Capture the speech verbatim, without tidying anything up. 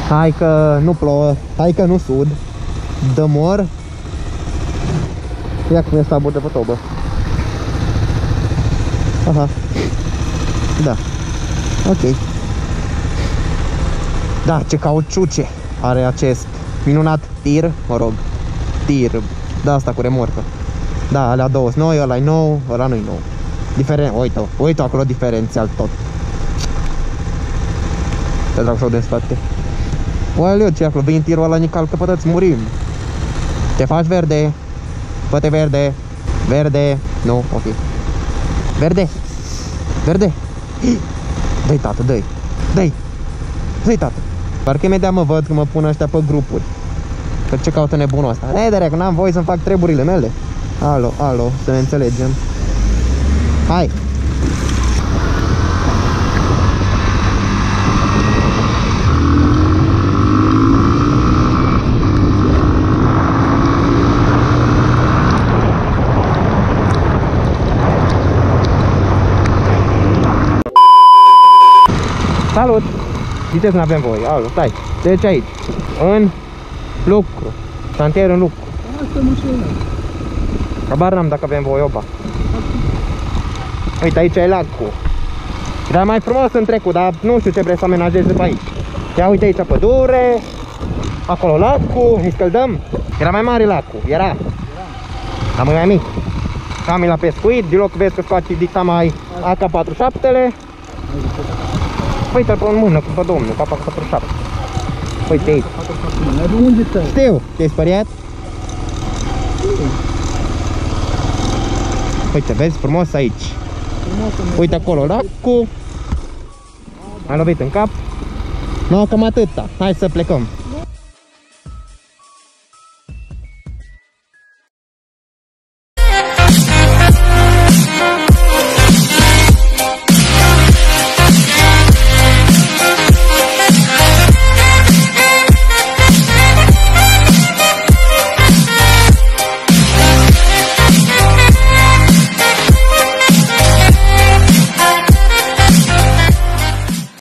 Hai că nu plouă, hai că nu sud. Dă mor. Ia cum e sabor de potobă. Aha. Da. Ok. Da, ce cauciuce are acest minunat tir, mă rog, tir, da, asta cu remorcă. Da, alea două sunt noi, ăla e nou, ăla nu-i nou. Diferent, uite, uite acolo diferențial tot. Te trag și-o din spate. Oaleu, ce acolo, vin tirul ăla, nical, că pătăți murim. Te faci verde. Poate verde. Verde. Nu, ok. Verde. Verde. Dă-i, tată, dă-i. Dă-i. Dă-i, tată. Parcă imediat mă văd că mă pun ăștia pe grupuri. Că ce caută nebunul ăsta? Ei, de că n-am voie să-mi fac treburile mele. Alo, alo, să ne înțelegem. Hai. Salut! Ziceți, n-avem voie. Alo, stai. Deci aici, în lucru. Șantier în lucru. Asta mașina. Habar n-am dacă avem voie, opa. Uite, aici e lacul. Era mai frumos în trecut, dar nu știu ce vrei să amenajeze pe aici. Ia uite aici pădure. Acolo lacul, ne scăldăm. Era mai mare lacul, era. Era. Dar mai mic. Cam e la pescuit, de loc vezi că scoate dicta mai A K patruzeci și șapte-le. Uite-l pe în mână, cu pe domnul, A K patruzeci și șapte. Uite aici. Unde stai? Știu, te-ai speriat? Uite, vezi, frumos aici. Uite acolo lacul. Ai lovit în cap. No, cam atâta. Hai să plecăm.